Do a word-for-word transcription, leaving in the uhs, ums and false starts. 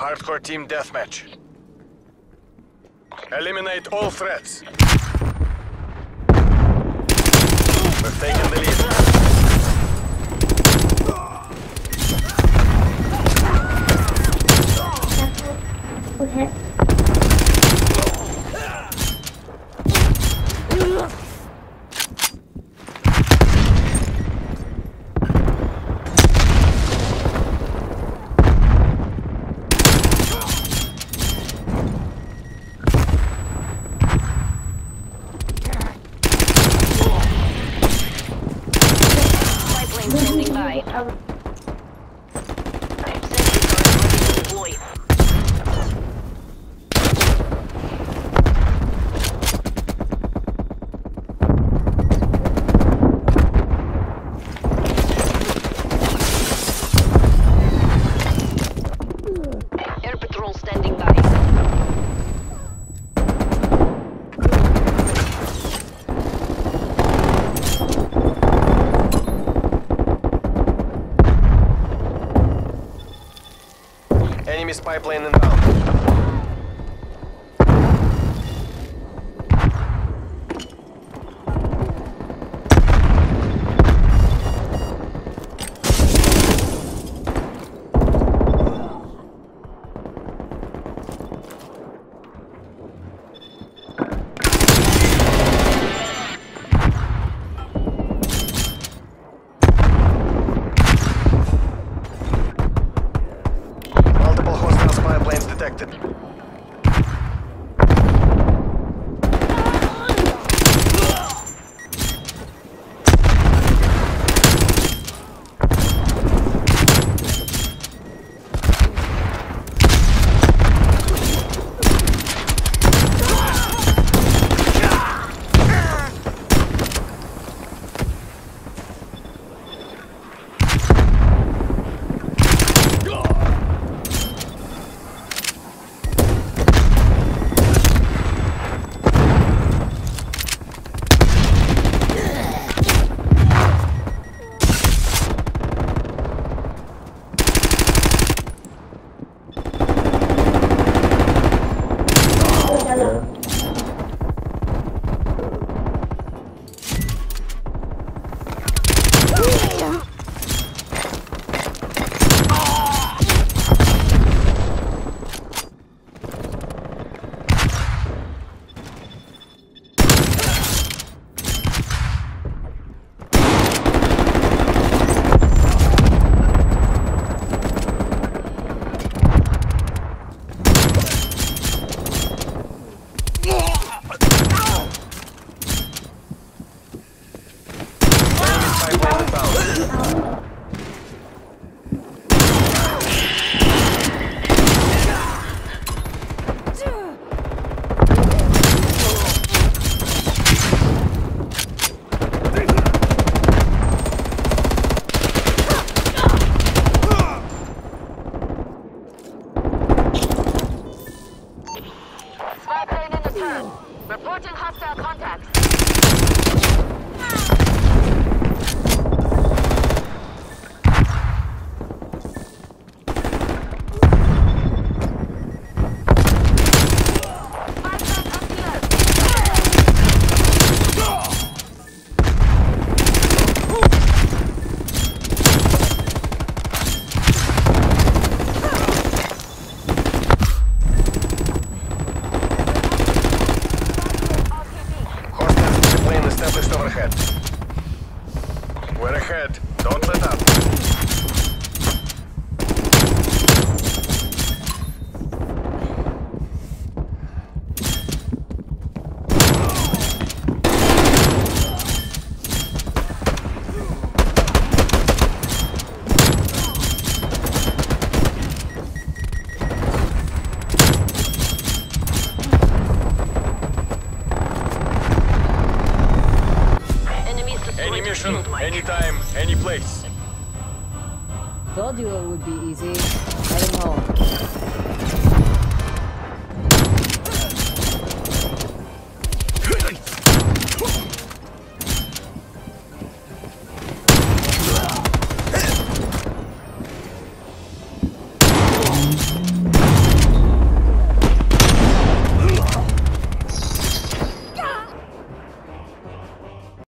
Hardcore team deathmatch. Eliminate all threats. We've taken the lead. Okay. Standing by. Deploy. Air patrol standing by. Enemy spy plane inbound. Multiple hostile spy planes detected. Spy plane inbound. Spy plane in the turn. Reporting hostile contacts. Established overhead. We're ahead. Don't let up. Any mission, anytime, any place. Told you it would be easy.